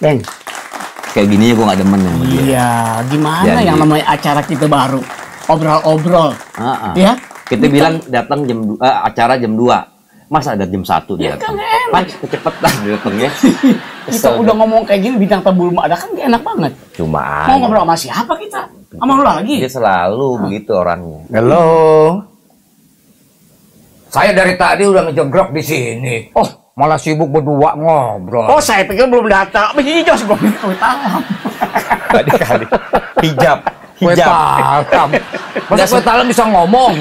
Bang. Kayak gini ya gue gak demen sama dia. Iya, gimana Jadi- yang namanya acara kita baru? Obrol-obrol. Ya? Kita bilang datang acara jam 2. Masa ada jam 1 dia Ya kan datang? enak. Kan kecepatan dia datangnya. Kita udah ngomong kayak gini bintang tamu belum ada kan gak enak banget. Cuma Mau ngobrol sama siapa kita? Sama lu lagi? dia selalu begitu orangnya. Halo. Saya dari tadi udah ngejogrok di sini. Oh, malah sibuk berdua ngobrol. Oh, saya pikir belum datang. Begini jos gue tahu. Tadi kali hijab. Kue talam. Masa kue talam bisa ngomong?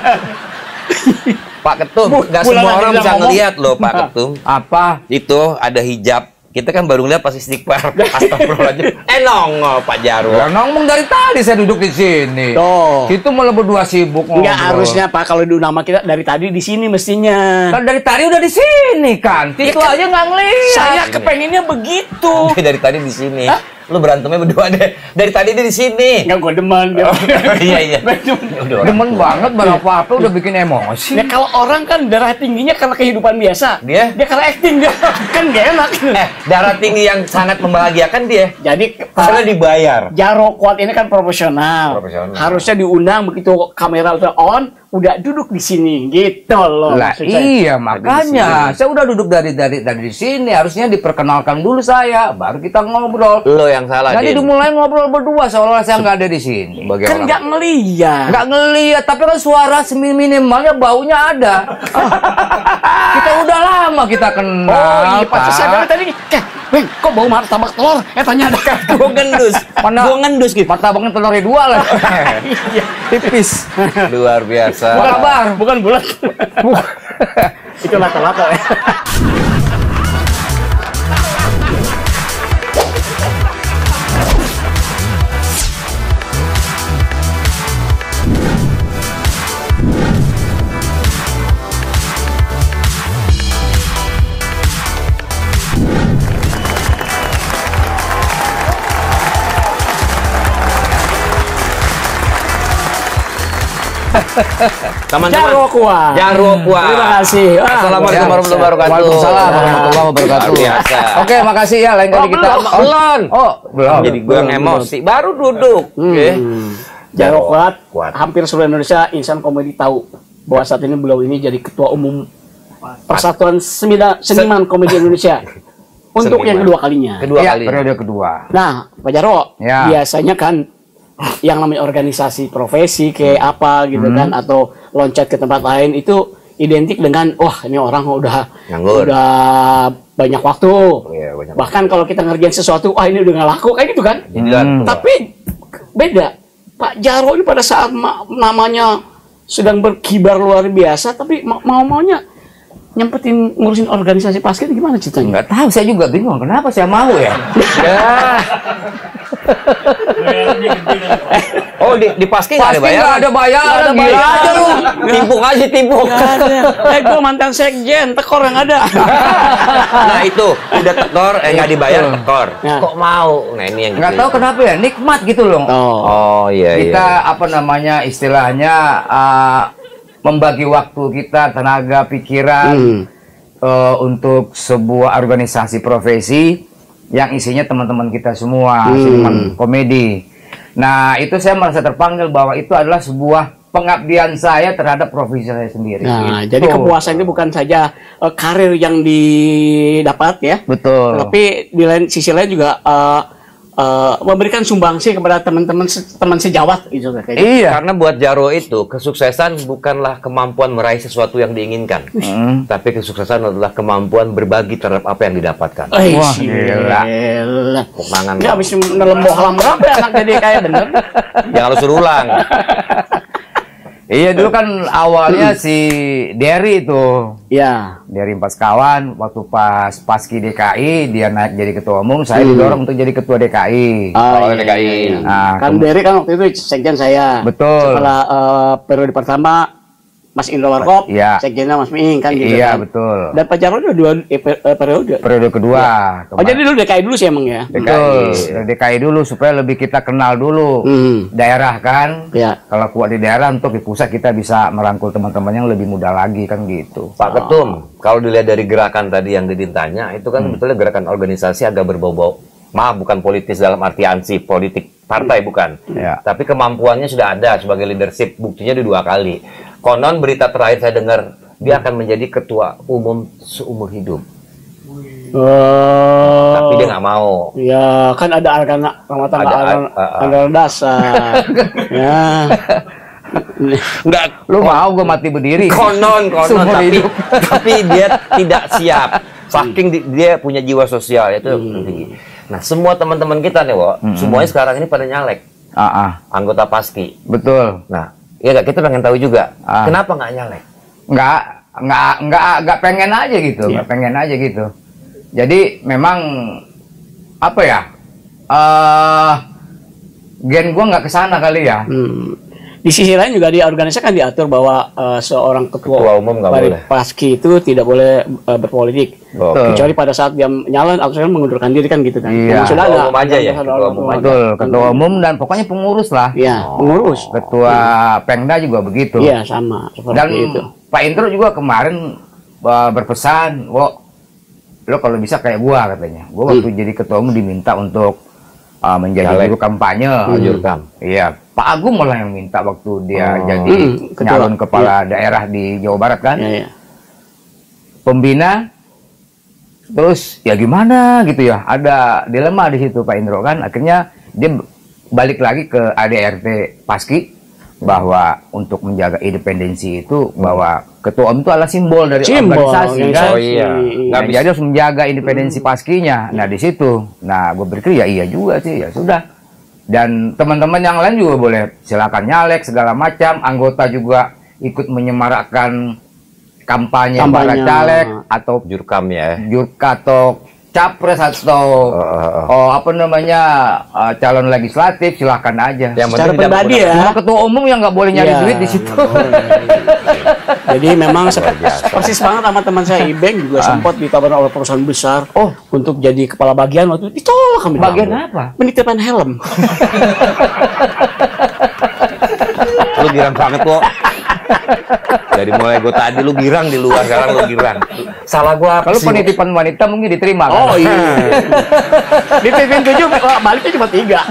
Pak Ketum, nggak bulan semua aja orang dia bisa ngomong. ngelihat loh Pak Ketum. Apa? Itu ada hijab. Kita kan baru ngeliat pas istighfar. Astagfirullahaladzim. Nongol Pak Jarwo. Ya ngomong dari tadi saya duduk di sini. Tuh. Itu malah berdua sibuk ngobrol. Enggak harusnya Pak kalau di nama kita dari tadi di sini mestinya. Kan dari tadi udah di sini kan. Itu kan aja nggak ngeliat. Saya kepengennya begitu. Dia dari tadi di sini. Lu berantemnya berdua deh. Dari tadi dia di sini. Enggak gue demen. Iya. Udah orang Demen banget barang apa udah bikin emosi. Ya kalau orang kan darah tingginya karena kehidupan biasa. Dia? karena acting dia kan gak enak. Darah tinggi yang sangat membahagiakan dia. Jadi Karena dibayar. Jaro Kuat ini kan profesional. Profesional. Harusnya diundang begitu kamera udah on, udah duduk di sini gitu loh. Lah maksud saya. iya makanya saya udah duduk dari di sini harusnya diperkenalkan dulu saya baru kita ngobrol. Lo yang salah, Jadi Din. dimulai ngobrol berdua seolah saya nggak ada di sini. Sebagai Kan orang. nggak ngeliat. Nggak ngeliat tapi kan suara minimalnya baunya ada. Kita udah lama kita kenal. Oh iya, Pak. pasti saya bilang tadi, Bang, kok bau martabak telur? Tanya ada kan. Gue ngendus. Gue ngendus gitu. Martabaknya telurnya 2 lah. Iya. Tipis. Luar biasa. Apa kabar? Bukan bulat. Itu lata-lata ya. Teman-teman. Jarwo Kuat. Jarwo Kuat. Terima kasih. Assalamualaikum warahmatullahi wabarakatuh. Waalaikumsalam warahmatullahi wabarakatuh. Luar biasa. Oke, makasih ya lain kali kita. Belum. Oh, belum. Jadi gue yang emosi. Baru duduk. Oke. Jarwo Kuat, Kuat. hampir seluruh Indonesia insan komedi tahu bahwa saat ini beliau ini jadi ketua umum Persatuan Seniman Komedi Indonesia untuk Seniman. yang kedua kalinya. Kedua Iya, kali. periode kedua. Nah, Pak Jarwo, Ya. biasanya kan yang namanya organisasi profesi kayak apa gitu kan atau loncat ke tempat lain itu identik dengan wah ini orang udah Nganggur. udah banyak waktu. Iya, banyak Bahkan kalau kita ngerjain sesuatu, wah ini udah nggak laku kayak gitu kan. Tapi beda. Pak Jarwo ini pada saat namanya sedang berkibar luar biasa, tapi mau-maunya nyempetin ngurusin organisasi basket gimana ceritanya? Nggak tahu, saya juga bingung kenapa saya mau ya. Oh, di Paski nggak ada Pasti nggak ada bayaran, Nggak ada gila aja lu. Timpuk aja, timpuk. Gue mantan sekjen, tekor yang ada. Nah itu udah tekor, nggak dibayar Betul. tekor. Nah. Kok mau? Nah ini yang Nggak gitu. tahu kenapa ya, nikmat gitu loh. Oh iya Kita iya. apa namanya istilahnya membagi waktu kita, tenaga, pikiran untuk sebuah organisasi profesi yang isinya teman-teman kita semua, seniman komedi. Nah, itu saya merasa terpanggil bahwa itu adalah sebuah pengabdian saya terhadap profesi saya sendiri. Nah, Gitu. jadi kepuasan itu bukan saja karir yang didapat ya, Betul. tapi di lain sisi lain juga memberikan sumbangsi kepada teman sejawat gitu kayak gitu. Iya. Karena buat Jarwo itu kesuksesan bukanlah kemampuan meraih sesuatu yang diinginkan, tapi kesuksesan adalah kemampuan berbagi terhadap apa yang didapatkan. Wah, gila. Mangan. Ya habis nelembok halam berapa ya anak jadi kayak bener. Jangan lu suruh ulang. Iya, dulu kan awalnya si Derry itu. Ya. Dari empat kawan waktu pas Paski DKI dia naik jadi ketua umum, saya didorong untuk jadi ketua DKI. Oh, DKI. Nah, Kan Derry kan waktu itu sekjen saya. Betul. Setelah periode pertama Mas Indro Warkop, Iya. sekjennya Mas Miing kan gitu Iya, kan. betul. Dan Pak Jarwo udah dua periode. Periode kedua. Oh jadi dulu DKI dulu sih emang ya? Betul. DKI dulu supaya lebih kita kenal dulu daerah kan. Ya. Kalau kuat di daerah untuk di pusat kita bisa merangkul teman-teman yang lebih muda lagi kan gitu. Pak Ketum, kalau dilihat dari gerakan tadi yang Didin tanya, itu kan sebetulnya gerakan organisasi agak berbau-bau Maaf, bukan politis dalam arti ansih politik partai, bukan. Ya. Tapi kemampuannya sudah ada sebagai leadership, buktinya di 2 kali. Konon berita terakhir saya dengar, dia akan menjadi ketua umum seumur hidup. Tapi dia nggak mau. Ya, kan ada anggaran dasar. Ya. Enggak, Lu mau gue mati berdiri? konon Seumur tapi, hidup. tapi dia tidak siap. Saking dia punya jiwa sosial itu tinggi. Nah, semua teman-teman kita nih, semuanya sekarang ini pada nyalek. Anggota Paski. Betul. Nah, ya nggak, kita pengen tahu juga, kenapa nggak nyalek? Nggak pengen aja gitu, nggak pengen aja gitu. Jadi memang apa ya? Gen gua nggak kesana kali ya. Di sisi lain juga di organisasi kan diatur bahwa seorang ketua umum nggak dari boleh. Paski itu tidak boleh berpolitik. Betul. Kecuali pada saat dia nyalon atau mengundurkan diri kan gitu kan. Iya. Memang sudah ada. Ketua umum aja ya, ketua umum aja. Betul, ketua umum dan pokoknya pengurus lah. Iya, pengurus. Ketua Pengda juga begitu. Iya, sama seperti Dan itu. Pak Intro juga kemarin berpesan, lo kalau bisa kayak gua katanya. Gua waktu jadi ketua umum diminta untuk menjadi juru kampanye. Jurkam. Iya, Pak Agung malah yang minta waktu dia jadi ketua. nyalon kepala daerah di Jawa Barat kan. Iya. Pembina, terus ya gimana gitu ya, ada dilema di situ Pak Indro kan. Akhirnya dia balik lagi ke ADRT Paski bahwa untuk menjaga independensi itu bahwa ketua umum itu adalah simbol dari organisasi kan. Oh iya. Nah, jadi harus menjaga independensi Paskinya. Nah di situ, nah gue berpikir ya iya juga sih, ya sudah. Dan teman-teman yang lain juga boleh silakan nyalek segala macam. Anggota juga ikut menyemarakkan kampanye para caleg atau Jurkam ya. atau capres atau apa namanya calon legislatif, silahkan aja. Yang Secara pribadi ya. Cuma ketua umum yang nggak boleh nyari Iya. duit di situ. Jadi memang persis banget sama teman saya Ibeng juga sempat ditawarin oleh perusahaan besar untuk jadi kepala bagian, waktu itu ditolak kami. Bagian apa? Penitipan helm. Lu girang banget kok. Dari mulai gue tadi lu girang di luar, sekarang lu girang. Salah gua apa Kalau sih? penitipan wanita mungkin diterima kan? Oh iya. Di pipin 7 baliknya cuma 3. Iya.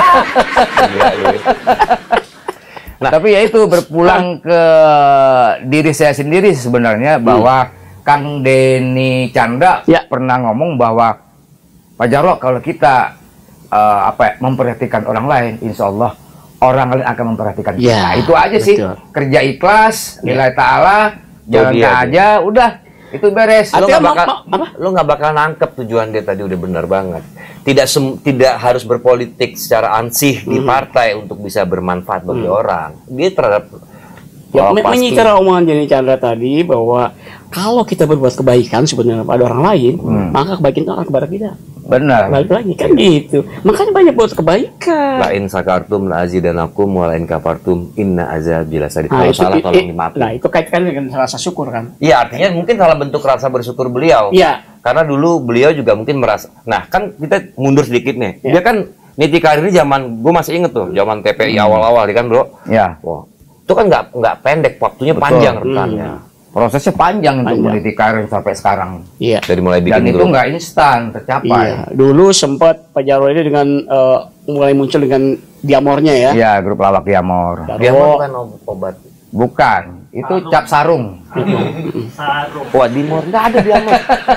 Nah, tapi ya itu berpulang ke diri saya sendiri sebenarnya bahwa Kang Denny Chandra pernah ngomong bahwa Pak Jarwo, kalau kita memperhatikan orang lain, insya Allah orang lain akan memperhatikan kita. Nah, itu aja sih, kerja ikhlas, nilai ta'ala, jalankan aja, udah itu beres. Lu nggak bakal nangkep tujuan dia tadi, udah benar banget. Tidak harus berpolitik secara ansih di partai untuk bisa bermanfaat bagi orang. Dia terhadap menyikara omongan Denny Chandra tadi bahwa kalau kita berbuat kebaikan sebenarnya pada orang lain, maka kebaikan itu akan kepada kita. Benar. Balik lagi kan gitu. Makanya banyak buat kebaikan. La in sakartum la azidanakum wa la in kafartum inna azabi lasadid. Kalau salah tolong dimaafin. Nah, itu kaitkan dengan rasa syukur kan. Iya, artinya mungkin salah bentuk rasa bersyukur beliau. Iya. Karena dulu beliau juga mungkin merasa. Nah, kan kita mundur sedikit nih. Dia kan niti karir zaman, gue masih inget tuh, zaman TPI awal-awal kan, Bro. Iya. Wah. Itu kan nggak pendek, waktunya panjang rentannya. Prosesnya panjang untuk meniti karir sampai sekarang. Iya. Dari mulai bikin Dan itu nggak instan tercapai. Iya. Dulu sempat Pak Jarwo ini dengan mulai muncul dengan Diamornya ya. Iya, grup lawak Diamor. Diamor bukan obat. Bukan, itu cap sarung. Wah, Diamor nggak ada Diamor.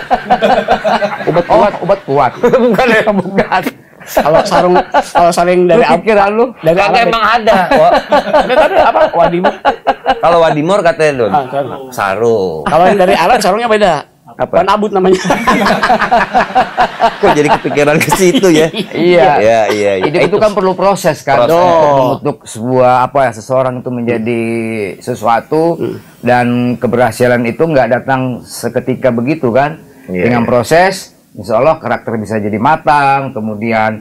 Obat kuat. Bukan ya, Bukan. Kalau saring dari Pikiran lu. dari Kagak emang ada. apa? Wadimor. Kalau Wadimor katanya Don. Sarung. Kalau yang dari alat sarungnya beda. Wan abut namanya. Kok jadi kepikiran ke situ ya? Iya. Iya. Itu kan perlu proses kan. Untuk sebuah seseorang itu menjadi sesuatu dan keberhasilan itu nggak datang seketika begitu kan. Dengan proses, insya Allah karakter bisa jadi matang, kemudian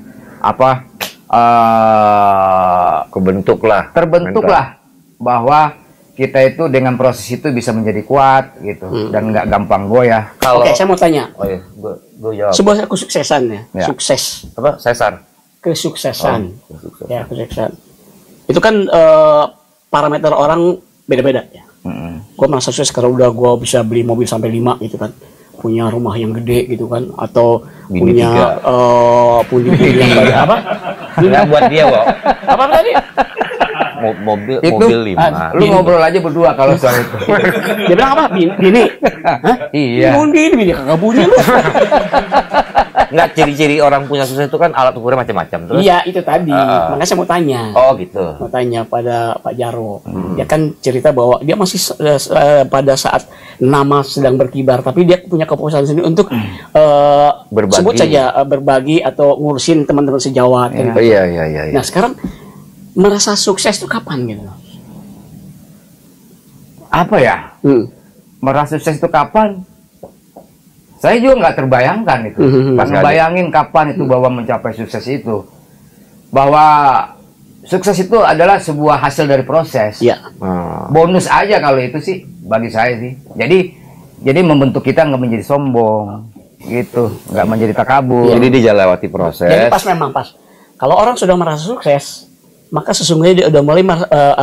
terbentuklah bahwa kita itu dengan proses itu bisa menjadi kuat gitu dan nggak gampang goyah. Oke, saya mau tanya. Oh iya, gue jawab. Sebuah kesuksesan ya, sukses. Apa? Sesar. Kesuksesan. Ya, kesuksesan. Itu kan parameter orang beda-beda ya. Gue merasa sukses karena udah gue bisa beli mobil sampai 5 gitu kan. Punya rumah yang gede gitu kan, atau punya apapun dibilang pada apa? Nggak buat dia, Wok. Apa tadi? Mobil Itu, mobil 5. Lu ngobrol aja berdua kalau soal itu. Dia bilang apa? Bini. Hah? Iya. Bini kagak bunyi lu. Nggak, ciri-ciri orang punya sukses itu kan alat ukurnya macam-macam terus. Iya, itu tadi. Makanya saya mau tanya. Oh, gitu. Mau tanya pada Pak Jarwo. Dia kan cerita bahwa dia masih pada saat nama sedang berkibar, tapi dia punya kepuasan sendiri untuk Berbagi. sebut saja berbagi atau ngurusin teman-teman sejawat. Kan. Iya. Nah, sekarang merasa sukses itu kapan gitu? Apa ya? Merasa sukses itu kapan? Saya juga nggak terbayangkan itu. Pas ngebayangin kapan itu bahwa mencapai sukses itu. Bahwa sukses itu adalah sebuah hasil dari proses. Iya. Bonus aja kalau itu sih bagi saya sih. Jadi membentuk kita nggak menjadi sombong gitu, nggak menjadi takabur. Jadi dia lewati proses. Jadi memang pas. Kalau orang sudah merasa sukses, maka sesungguhnya dia udah mulai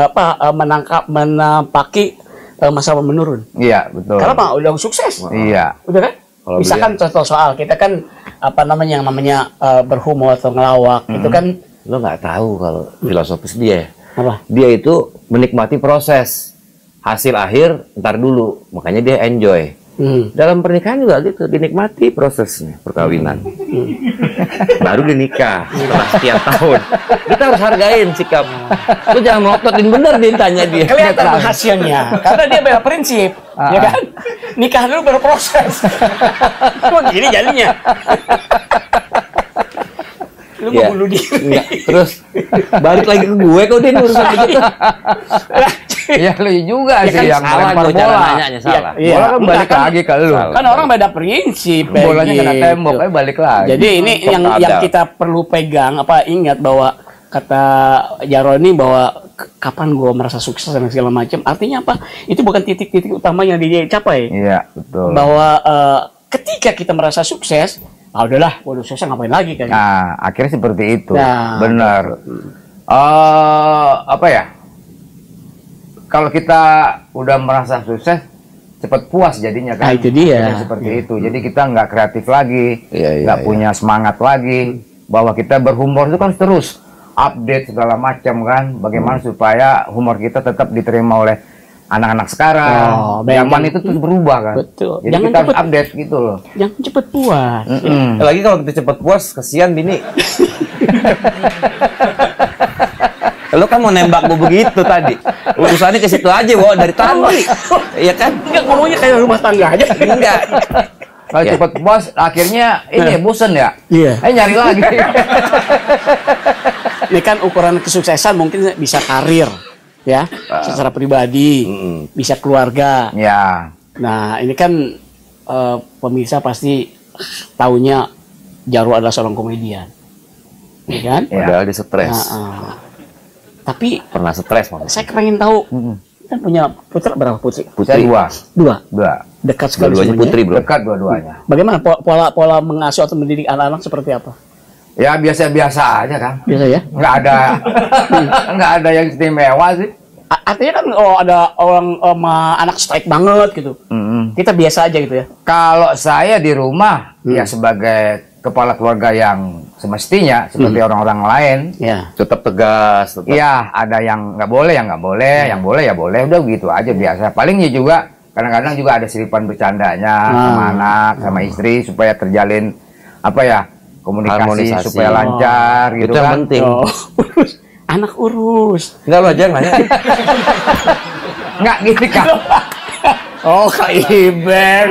menapaki masa menurun. Iya, betul. Karena Pak udah sukses. Iya. Udah kan? Kalau Misalkan contoh soal kita kan yang namanya berhumor atau ngelawak itu kan Lo nggak tahu kalau filosofis dia. apa? Dia itu menikmati proses. Hasil akhir ntar dulu. Makanya dia enjoy. Dalam pernikahan juga gitu, dinikmati prosesnya perkawinan. Baru dinikah setelah sekian tahun. Kita harus hargain sikap. Lu jangan melototin bener dia tanya dia. Kelihatan hasilnya karena dia beda prinsip, ya kan? Nikah dulu baru proses. Kok gini jadinya? Lu mau bunuh diri. Enggak. Terus balik lagi ke gue kok dia urusan begitu. Ya lu juga Ya sih kan yang salah lempar gue cara bola. nanyanya salah. Iya. Bola kan balik Enggak, lagi ke lu. Kan orang beda prinsip. Bolanya kena begitu. tembok, balik lagi. Jadi ini yang ada. kita perlu pegang ingat bahwa kata Jarwo ini bahwa kapan gue merasa sukses dan segala macam. Artinya apa? Itu bukan titik-titik utama yang dia capai. Iya, betul. Bahwa ketika kita merasa sukses, udahlah, udah sukses ngapain lagi kan? Nah, akhirnya seperti itu. Nah, Benar. Apa ya? Kalau kita udah merasa sukses, cepat puas jadinya kan. Nah, itu dia. Jadi seperti itu. Jadi kita nggak kreatif lagi, nggak Iya. punya semangat lagi. Bahwa kita berhumor itu kan terus update segala macam kan. Bagaimana supaya humor kita tetap diterima oleh anak-anak sekarang. Zaman itu terus berubah kan. Betul. Jadi Jangan kita harus cepet- update gitu loh. Jangan cepet puas. Lagi kalau kita cepat puas, kesian bini. Lo kan mau nembak gue begitu tadi. Urusannya ke situ aja, dari tadi. Iya kan? Enggak, ngomongnya kayak rumah tangga aja. Enggak. Kalau Ya. cepat puas, akhirnya ini bosen ya. Iya. Nyari lagi. Ini kan ukuran kesuksesan mungkin bisa karir, ya, secara pribadi, bisa keluarga. Ya. Nah, ini kan pemirsa pasti taunya Jarwo adalah seorang komedian, ya kan? Padahal dia stres. Tapi Pernah stres maksudnya. saya pengen tahu, kan punya putra berapa putri? Saya dua. Dua. Dekat sekali Dua-duanya semuanya. putri, bro. Dekat dua-duanya. Bagaimana pola mengasuh atau mendidik anak-anak seperti apa? Ya biasa-biasa aja kan. Biasa ya? Nggak ada yang istimewa sih. Artinya kan ada orang anak strike banget gitu. Kita biasa aja gitu ya. Kalau saya di rumah ya sebagai kepala keluarga yang semestinya seperti orang-orang lain. Ya. Tetap tegas, tetap. Iya, ada yang nggak boleh, yang nggak boleh, yang boleh ya boleh, udah gitu aja biasa. Palingnya juga kadang-kadang juga ada selipan bercandanya sama anak, sama istri supaya terjalin apa ya komunikasi Harmonisasi. supaya lancar gitu Itu yang kan. penting. Urus. Anak urus. Enggak, lo aja yang nanya. Nggak gitu kan. Oh, Kak Iben.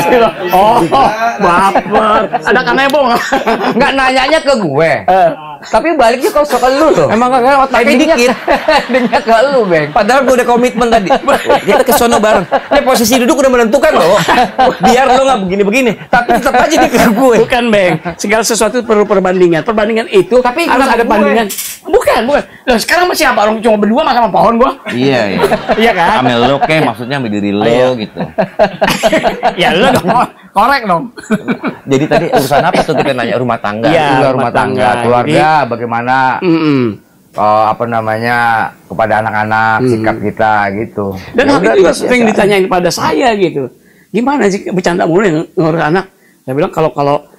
Baper. Ada kanebong. Nggak nanyanya ke gue. Tapi baliknya kok ke lu loh. Emang kagak otaknya dikit. Endingnya ke lu, Bang. Padahal gue udah komitmen tadi. Kita ke sono bareng. Ini posisi duduk udah menentukan loh. Biar lo nggak begini-begini. Tapi tetap aja dia ke gue. Bukan, Bang. Segala sesuatu perlu perbandingan. Perbandingan itu Tapi harus kenapa ada gue? bandingan. Bukan. Nah, sekarang masih apa? Orang cuma berdua sama pohon gua. Iya. Iya kan? Amel lo kayak maksudnya sama diri lo gitu. Ya lu dong. Korek dong. Jadi tadi urusan apa tuh kita nanya rumah tangga? Iya. Juga rumah tangga, keluarga, bagaimana apa namanya kepada anak-anak sikap kita gitu. Dan Ya hal udah, itu juga biasa sering aja. ditanyain pada saya gitu. Gimana sih bercanda mulu ngurus anak? Saya bilang kalau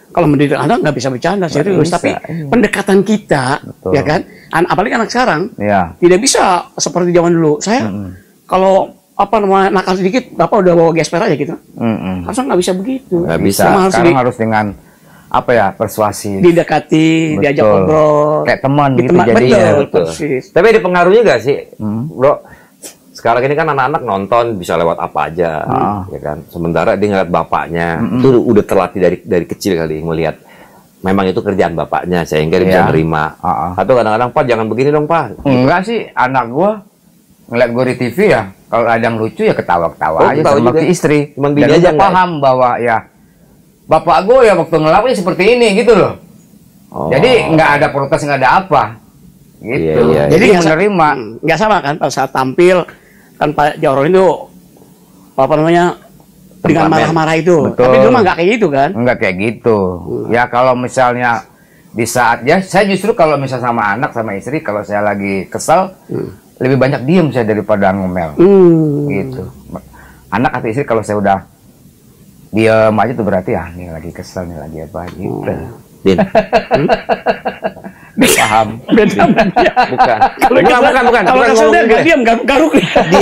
kalau mendidik anak nggak bisa bercanda serius, bisa, tapi pendekatan kita, betul. ya kan, apalagi anak sekarang, ya. tidak bisa seperti zaman dulu. Saya kalau apa namanya nakal sedikit, bapak udah bawa gesper aja gitu. Harusnya nggak bisa begitu. Nggak bisa. Sekarang harus dengan apa ya, persuasi, didekati, diajak ngobrol, kayak teman gitu teman, jadinya. betul. Tapi ada pengaruhnya nggak sih, bro? Sekarang ini kan anak-anak nonton bisa lewat apa aja, ya kan. Sementara dia ngeliat bapaknya, itu udah terlatih dari kecil kali melihat. Memang itu kerjaan bapaknya, sehingga dia bisa nerima. Atau kadang-kadang, Pak jangan begini dong Pak. Enggak sih, anak gua ngeliat gua di TV ya, kalau ada yang lucu ya ketawa-ketawa aja sama istri. Cuman dan aja paham bahwa ya bapak gua ya waktu ngelakuin seperti ini gitu loh. Jadi nggak ada protes, nggak ada apa. Gitu. Jadi menerima. Nggak sama kan pada saat tampil. Kan Pak Jarwo itu apa namanya dengan marah-marah itu. Betul. Tapi dulu mah nggak kayak gitu kan? Nggak kayak gitu. Ya kalau misalnya di saat ya saya justru kalau misalnya sama anak sama istri kalau saya lagi kesel lebih banyak diem saya daripada ngomel. Gitu. Anak atau istri kalau saya udah diem aja tuh berarti ya nih lagi kesel nih lagi apa gitu. Din. Paham. Beda. Bukan. Kalau kesel dia nggak diam, garuk.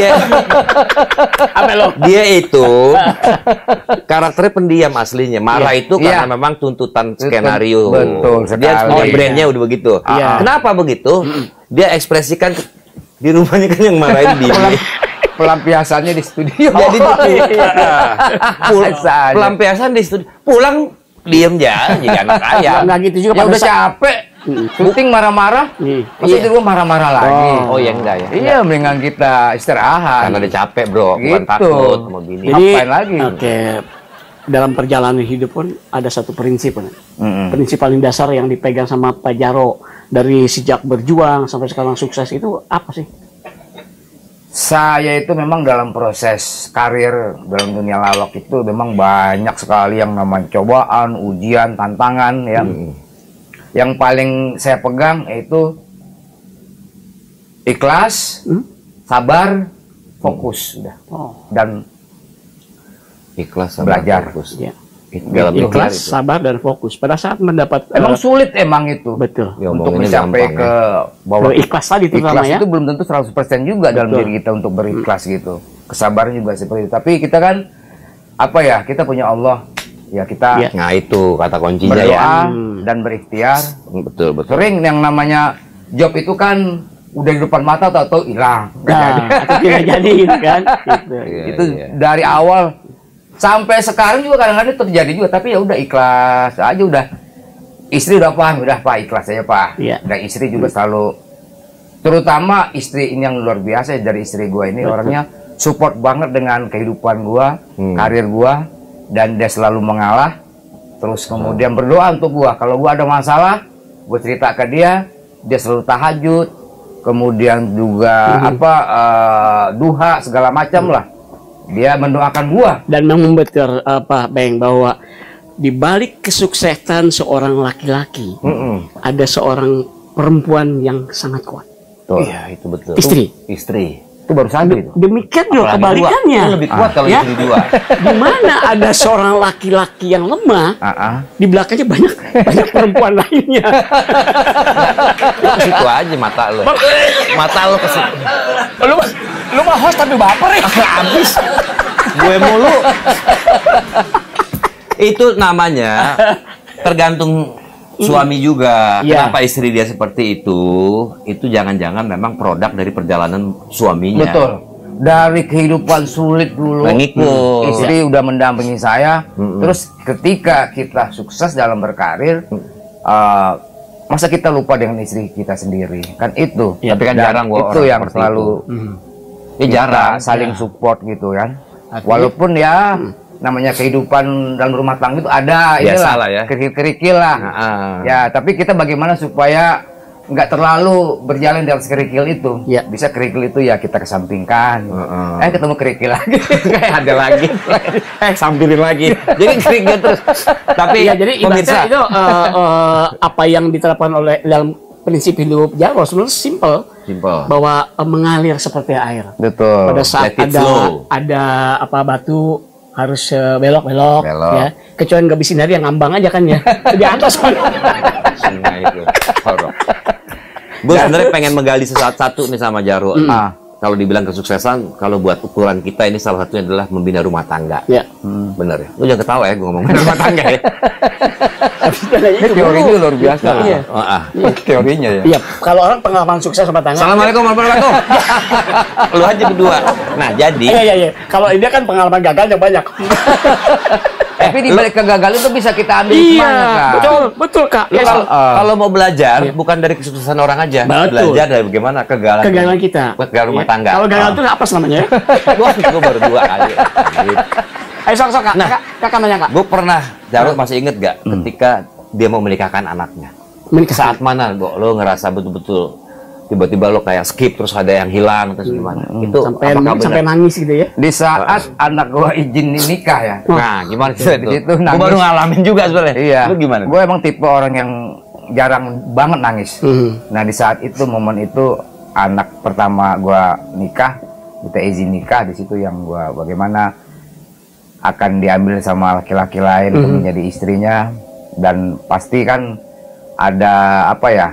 Apa lo? Dia itu karakternya pendiam aslinya. Marah itu karena memang tuntutan skenario. Betul sekali. Dia brandnya udah begitu. Kenapa begitu? Dia ekspresikan di rumahnya kan yang marahin dia. Pelampiasannya di studio. Jadi pelampiasan di studio. Pulang diem aja jika anak ayam. Nggak gitu juga. Ya udah capek. Syuting marah-marah, masih di rumah marah-marah lagi. Oh ya enggak ya? Iya, mendingan kita istirahat. Karena udah capek bro, bukan Gitu. takut mau gini. Jadi, ngapain lagi? Oke, dalam perjalanan hidup pun ada satu prinsip, prinsip paling dasar yang dipegang sama Pak Jarwo dari sejak berjuang sampai sekarang sukses itu apa sih? Saya itu memang dalam proses karir dalam dunia lawak itu memang banyak sekali yang namanya cobaan, ujian, tantangan ya. Yang paling saya pegang yaitu ikhlas, sabar, fokus udah. Dan ikhlas, belajar. Fokus. Ya. Dalam ikhlas, sabar dan fokus. Pada saat mendapat emang sulit emang itu. Betul. Untuk mencapai ke bawah ikhlas tadi terutama ya. Itu belum tentu 100% juga dalam diri kita untuk berikhlas gitu. Kesabaran juga seperti itu. Tapi kita kan apa ya? Kita punya Allah. Ya kita nah itu kata kuncinya berdoa ya. Dan berikhtiar. Betul. Sering yang namanya job itu kan udah di depan mata atau hilang. Atau tidak jadi gitu kan. Itu dari awal sampai sekarang juga kadang-kadang terjadi juga, tapi ya udah ikhlas aja udah. Istri udah paham, udah Pak ikhlas aja Pak. Dan istri juga selalu, terutama istri ini yang luar biasa dari istri gua ini orangnya support banget dengan kehidupan gua, karir gua. Dan dia selalu mengalah, terus kemudian berdoa untuk gua. Kalau gua ada masalah, gua cerita ke dia, dia selalu tahajud, kemudian juga duha segala macam lah. Dia mendoakan gua. Dan memang betul Bang, bahwa di balik kesuksesan seorang laki-laki, ada seorang perempuan yang sangat kuat. Iya itu betul. Istri. Itu baru saja itu. Demikian juga kebalikannya. Itu lebih kuat kalau istri dua. Di mana ada seorang laki-laki yang lemah, di belakangnya banyak perempuan lainnya. Ke situ aja mata lo. Mata lo ke situ. Lu mah host tapi baper ya. Habis. Gue mulu. Itu namanya tergantung suami juga. Kenapa istri dia seperti itu jangan-jangan memang produk dari perjalanan suaminya. Betul. Dari kehidupan sulit dulu, istri udah mendampingi saya. Terus ketika kita sukses dalam berkarir, masa kita lupa dengan istri kita sendiri? Kan itu. Tapi kan jarang itu yang selalu jarang saling support gitu kan. Walaupun ya namanya kehidupan dalam rumah tangga itu ada inilah ya. Kerikil lah. Ya, tapi kita bagaimana supaya nggak terlalu berjalan dalam kerikil itu. Bisa kerikil itu ya kita kesampingkan. Ketemu kerikil lagi. Ada lagi. Sampirin lagi. Jadi kerikil terus. Tapi ya, jadi pemirsa itu apa yang diterapkan oleh dalam prinsip hidup Jarwo sebenarnya simple. Bahwa mengalir seperti air. Betul. Pada saat ada batu harus belok-belok Belok. ya. Kecuali nggak bisinari yang ngambang aja kan ya. Di atas kan. Sungai itu. Horor. Gue sebenarnya pengen menggali satu nih sama Jarwo. Kalau dibilang kesuksesan, kalau buat ukuran kita ini salah satunya adalah membina rumah tangga. Ya. Bener ya. Lu jangan ketawa ya, gue ngomongin rumah tangga ya. Ini teorinya luar biasa. Iya. Teorinya ya. Iya, kalau orang pengalaman sukses rumah tangga. Assalamualaikum warahmatullahi wabarakatuh. Lu aja berdua. Nah, jadi Iya. Kalau ini kan pengalaman gagalnya banyak. Tapi di balik kegagalan itu bisa kita ambil Iya, semangat, Kak. betul Kak. lu kalau mau belajar bukan dari kesuksesan orang aja, Betul. belajar dari bagaimana kegagalan kita. Kegagalan rumah Iya. tangga. Kalau gagal itu apa namanya? Gua baru 2 kali. Ayo sok Kak. Nah. Kakak nanya Kak. Gue pernah, Jarwo masih inget gak ketika dia mau menikahkan anaknya? Saat mana lo ngerasa betul-betul tiba-tiba lo kayak skip terus ada yang hilang terus gimana? Itu sampai nangis gitu ya? Di saat anak gua izin nikah ya. Nah, gimana sih Di situ Gue nangis. baru ngalamin juga sebenarnya. Iya. Lu gimana? Gue emang tipe orang yang jarang banget nangis. Nah di saat itu, momen itu, anak pertama gua nikah, kita izin nikah, di situ yang gua bagaimana akan diambil sama laki-laki lain untuk menjadi istrinya, dan pasti kan ada apa ya,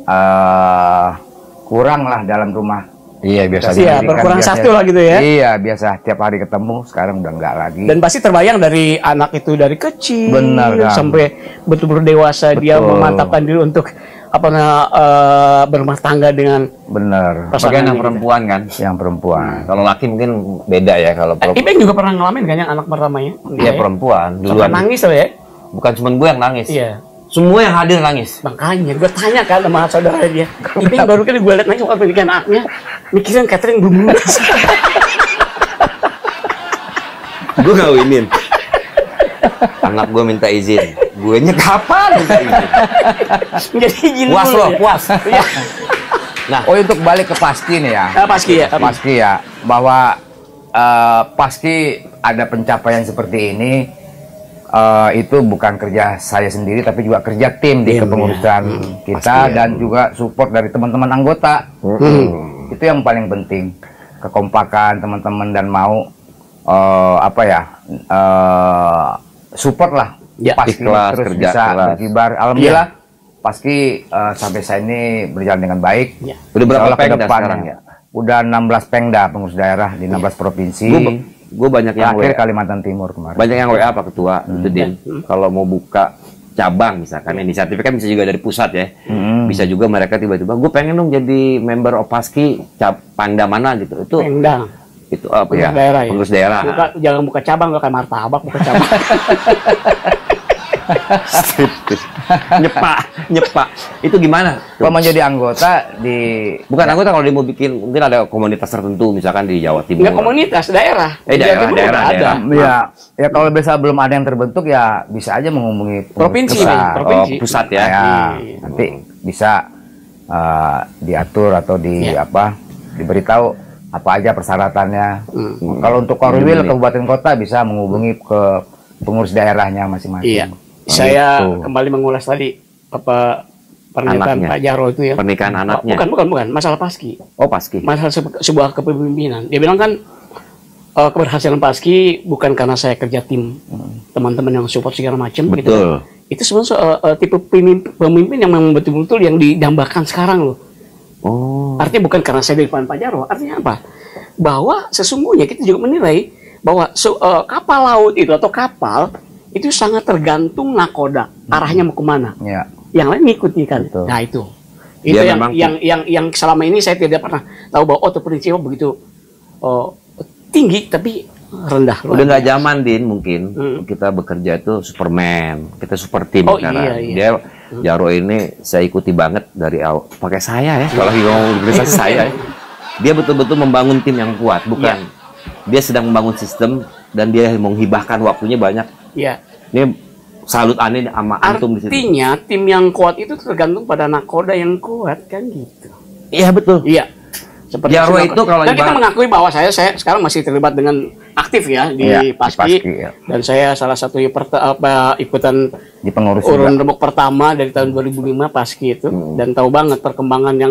kurang lah dalam rumah. Iya biasa. Iya, berkurang satu lah gitu ya. Iya, biasa tiap hari ketemu, sekarang udah enggak lagi. Dan pasti terbayang dari anak itu dari kecil Benar, kan? sampai betul-betul dewasa dia Betul. memantapkan diri untuk berumah tangga dengan Bener. Bagian yang gitu. perempuan kan. Yang perempuan. Kalau laki mungkin beda ya kalau perempuan. Ibeng juga pernah ngalamin kan yang anak pertamanya? Iya perempuan Sampai duluan. nangis loh ya? Bukan cuma gue yang nangis. Iya. Semua yang hadir nangis. Makanya gue tanya kan sama saudara dia, Ibeng baru kali gue liat nangis waktu pernikahan anaknya, mikirin catering belum lulus. Gue ngawinin. Anak gue minta izin. Gue nya kapan minta izin? Jadi izin Puas dulu loh, ya. puas. Iya. Nah, untuk balik ke Paski nih ya. Paski ya. Paski ya, bahwa Paski ada pencapaian seperti ini, itu bukan kerja saya sendiri, tapi juga kerja tim di kepengurusan kita, dan juga support dari teman-teman anggota. Itu yang paling penting, kekompakan teman-teman dan mau support lah. Ya, Paski ikhlas, terus kerja bisa keras. berkibar. Alhamdulillah, Paski sampai saat ini berjalan dengan baik. Ya. Udah berapa Insya Allah ke pengda depannya. sekarang ya? Udah 16 pengda pengurus daerah di 16 provinsi. Gue banyak yang Terakhir WA. Kalimantan Timur kemarin. Banyak yang WA Pak Ketua. Itu Din. Kalau mau buka cabang misalkan inisiatif kan bisa juga dari pusat ya. Bisa juga mereka tiba-tiba gue pengen dong jadi member of Paski Pangda mana gitu. Itu Pengda. itu apa ya? Pengurus daerah ya. Pengurus daerah. Jangan buka cabang, gak kayak martabak, buka cabang. nyepak itu gimana? Kalau menjadi anggota di Bukan anggota, kalau dia mau bikin mungkin ada komunitas tertentu misalkan di Jawa Timur. Nggak komunitas, daerah. Di Jawa Timur daerah, udah ada. daerah. ya kalau bisa belum ada yang terbentuk ya bisa aja menghubungi pengurus Provinsi pusat. nih, provinsi. Pusat ya. Ya, Iya. nanti bisa diatur atau diberitahu apa aja persyaratannya. Kalau untuk Korwil kabupaten kota bisa menghubungi ke pengurus daerahnya masing-masing. Iya. Saya Gitu. kembali mengulas tadi apa pernyataan Anaknya. Pak Jarwo itu ya. Pernikahan anaknya. Bukan. Masalah Paski. Oh Paski. Masalah sebuah kepemimpinan. Dia bilang kan keberhasilan Paski bukan karena saya kerja tim teman-teman yang support segala macam gitu. Betul. Itu sebenarnya tipe pemimpin yang memang betul-betul yang didambakan sekarang loh. Oh. Artinya bukan karena saya di depan Pak Jarwo. Artinya apa? Bahwa sesungguhnya kita juga menilai bahwa kapal laut itu atau kapal itu sangat tergantung nakoda arahnya mau kemana. Ya. Yang lain ngikuti kan. Betul. Nah itu Dia yang selama ini saya tidak pernah tahu bahwa prinsipnya begitu tinggi tapi rendah. Udah nggak zaman Din mungkin kita bekerja itu Superman, kita super tim sekarang. Iya. Dia Jarwo ini saya ikuti banget dari awal. Pakai saya ya, kalau lagi ngomong organisasi saya. Ya. Dia betul-betul membangun tim yang kuat, bukan dia sedang membangun sistem dan dia menghibahkan waktunya banyak. Iya. Ini salut aneh sama antum di situ. Artinya tim yang kuat itu tergantung pada nakoda yang kuat kan gitu. Iya betul. Iya. Seperti Jarwo itu kalau dan kita mengakui bahwa saya sekarang masih terlibat dengan aktif ya di Paski, ya. dan saya salah satu ikutan Di pengurus urun rembuk pertama dari tahun 2005 Paski itu dan tahu banget perkembangan yang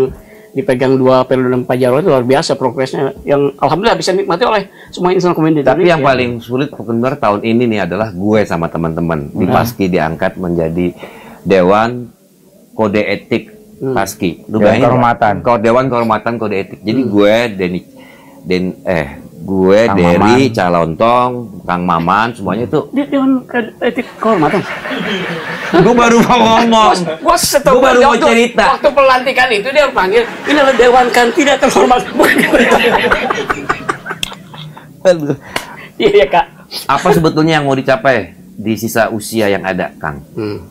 dipegang 2 periode Pak Jarod itu luar biasa progresnya yang alhamdulillah bisa nikmati oleh semua insan community. Tapi yang paling sulit benar tahun ini nih adalah gue sama teman-teman di Paski diangkat menjadi Dewan Kode Etik Paski. Dewan Kehormatan. Dewan Kehormatan Kode Etik. Jadi gue Kang Dery, Calontong, Kang Maman, semuanya itu Dewan Etik Kehormatan. Gue baru mau ngomong. Gue baru mau cerita. Waktu pelantikan itu dia panggil, ini adalah Dewan kan tidak terhormat. Iya Kak. Apa sebetulnya yang mau dicapai di sisa usia yang ada, Kang?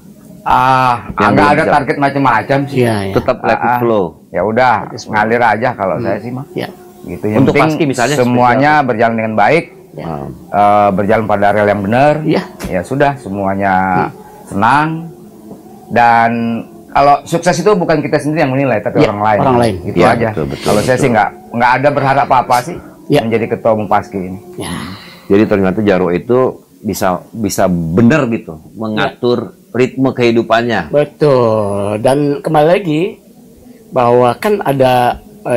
Nggak ada target macam-macam sih. Iya. Tetap let it flow. Ya udah, ngalir aja kalau saya sih mah. Iya. Gitu. Yang untuk penting Paski misalnya semuanya berjalan dengan baik, berjalan pada rel yang benar. Ya sudah, semuanya senang. Dan kalau sukses itu bukan kita sendiri yang menilai, tapi orang lain. Orang lain. Gitu aja. Kalau saya sih nggak ada berharap apa-apa sih menjadi ketua umum Paski ini. Jadi ternyata Jarwo itu bisa benar gitu mengatur ritme kehidupannya. Betul. Dan kembali lagi bahwa kan ada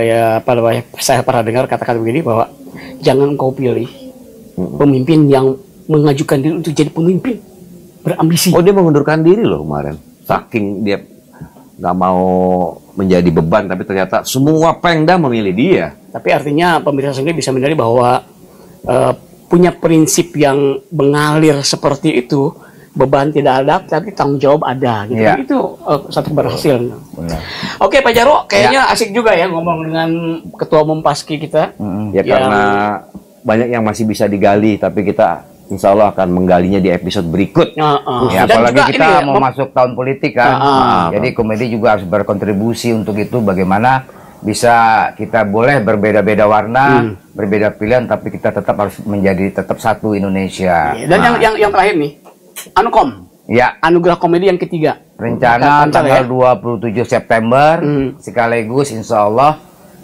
saya pernah dengar kata-kata begini bahwa jangan kau pilih pemimpin yang mengajukan diri untuk jadi pemimpin berambisi. Oh, dia mengundurkan diri loh kemarin. Saking dia nggak mau menjadi beban, tapi ternyata semua Pemda memilih dia. Tapi artinya pemerintah sendiri bisa menyadari bahwa punya prinsip yang mengalir seperti itu. Beban tidak ada, tapi tanggung jawab ada. Gitu. Itu satu keberhasilan. Oke, Pak Jarwo, kayaknya asik juga ya ngomong dengan Ketua Umum Paski kita. Karena banyak yang masih bisa digali, tapi kita insya Allah akan menggalinya di episode berikut. Apalagi kita mau masuk tahun politik kan. Jadi komedi juga harus berkontribusi untuk itu. Bagaimana bisa kita boleh berbeda-beda warna, berbeda pilihan, tapi kita tetap harus menjadi tetap satu Indonesia. Dan yang terakhir nih. Anukom, Anugerah Komedi yang ketiga. Rencana tanggal 27 September, sekaligus insya Allah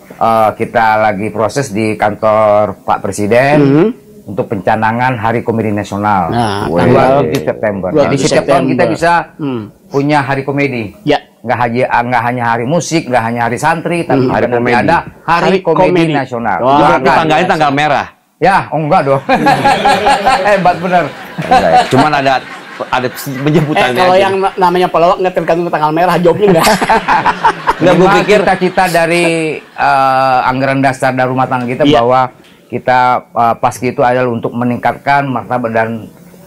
kita lagi proses di kantor Pak Presiden untuk pencanangan Hari Komedi Nasional 27 September. Jadi setiap tahun kita bisa punya Hari Komedi. Nggak hanya hari musik, nggak hanya hari santri, tapi hari komedi. Ada Hari Komedi Nasional. Tanggalnya tanggal merah. Ya, enggak dong. Hebat bener. Cuman ada penjemputannya. Kalau yang namanya pelawak nggak tergantung tanggal merah, jawabnya enggak. Nggak, gue pikir kita dari anggaran dasar dan rumah tangga kita bahwa kita Paski itu adalah untuk meningkatkan martabat dan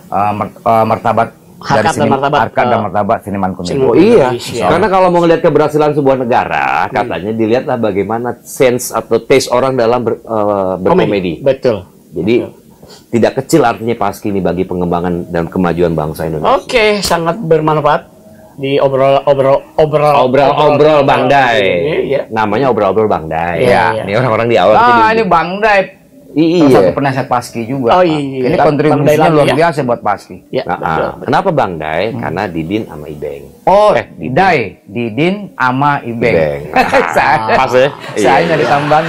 martabat harkat dan martabat seniman komedi. Oh iya, karena kalau mau ngelihat keberhasilan sebuah negara, katanya dilihatlah bagaimana sense atau taste orang dalam berkomedi. Betul. Jadi tidak kecil artinya Paski ini bagi pengembangan dan kemajuan bangsa Indonesia. Oke, sangat bermanfaat di obrol Bang Dai. Namanya obrol Bang Dai. Ini orang-orang di awal. Ini Bang Dai. Satu penasihat Paski juga. Ini kontribusinya luar biasa buat Paski. Kenapa Bang Dai? Karena Didin sama Ibeng. Dai, Didin sama Ibeng. Pas ya? Saya nggak ditambahan.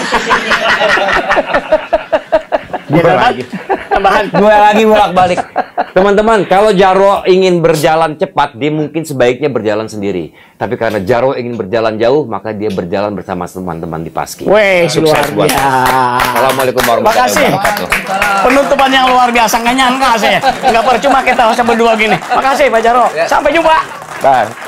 Gue lagi bolak-balik. Teman-teman, kalau Jarwo ingin berjalan cepat, dia mungkin sebaiknya berjalan sendiri. Tapi karena Jarwo ingin berjalan jauh, maka dia berjalan bersama teman-teman di Paski. Sukses buat. Assalamualaikum warahmatullahi wabarakatuh. Penutupan yang luar biasa, nggak nyangka saya. Nggak percuma kita harus berdua gini. Makasih Pak Jarwo. Sampai jumpa. Bye.